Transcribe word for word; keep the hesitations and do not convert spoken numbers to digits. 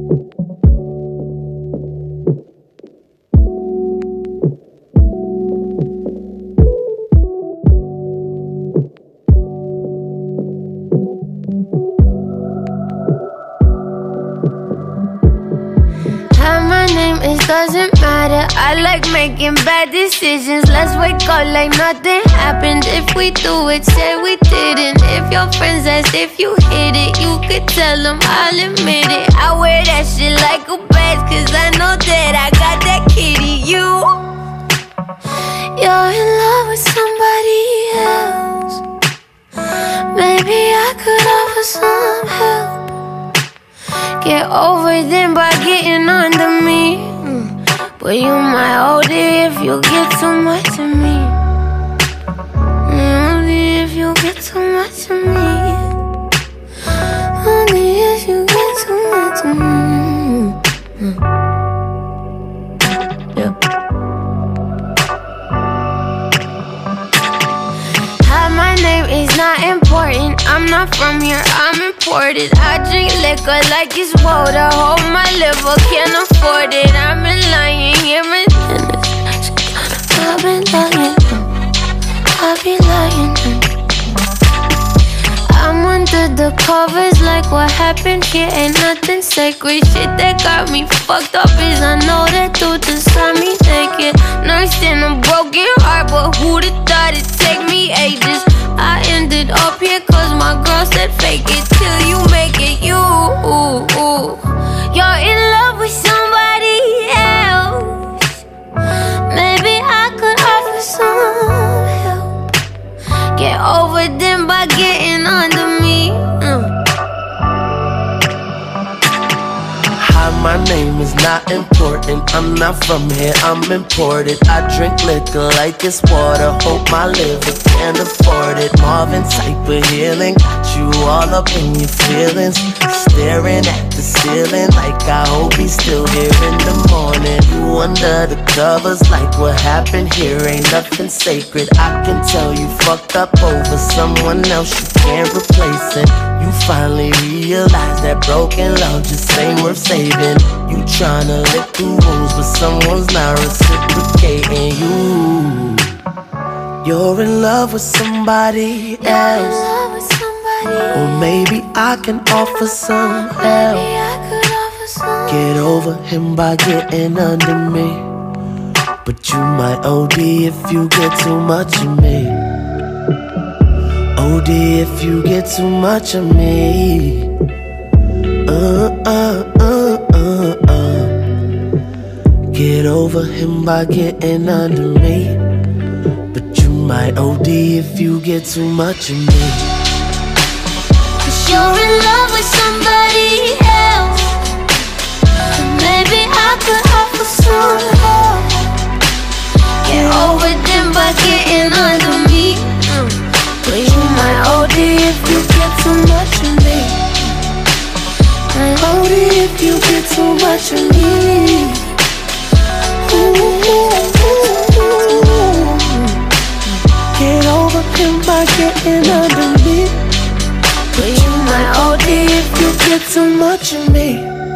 Doesn't matter, I like making bad decisions. Let's wake up like nothing happened. If we do it, say we didn't. If your friends asked if you hit it, you could tell them, I'll admit it. I wear that shit like a badge, cause I know that I got that kitty. You, you're in love with somebody else. Maybe I could offer some help. Get over them by getting under me. But you might hold it if you get too much of me. Only if you get too much of me. Only if you get too much of me. Yeah. Hi, my name is not important. I'm not from here, I'm imported. I drink liquor like it's water. Hold my liver, can't afford it. I've been lying here and I've been lying, I've been lying. I'm under the covers like what happened here ain't nothing sacred. Shit that got me fucked up is I know that dude just saw me naked. Nursed in a broken heart, but who'd have thought it'd take me ages? I ended up here cause my girl said fake it till you make it. You, you're in love with somebody else. Maybe I could offer some help. Get over them by getting under me. mm. Hi, my name is not important. I'm not from here, I'm imported. I drink liquor like it's water. Hope my liver can't afford it. Marvin type of healing, got you all up in your feelings. Staring at the ceiling like I hope he's still here in the morning. You under the covers like what happened here ain't nothing sacred. I can tell you fucked up over someone else, you can't replace it. You finally realize that broken love just ain't worth saving. You tryna lick the wounds, but someone's not reciprocating. You, you're in love with somebody else. Or maybe I can offer some help. Get over him by getting under me. But you might O D if you get too much of me. O D if you get too much of me. Uh, uh, uh, uh, uh. Get over him by getting under me. But you might O D if you get too much of me. Cause you're in love with somebody else. And maybe I could offer some help. Get over them by getting under me. mm. But you might O D if you get too much of me. O D if you get too much of me. Ooh, ooh, ooh. Get over him by getting under me. But you might O D if you Get too much of me.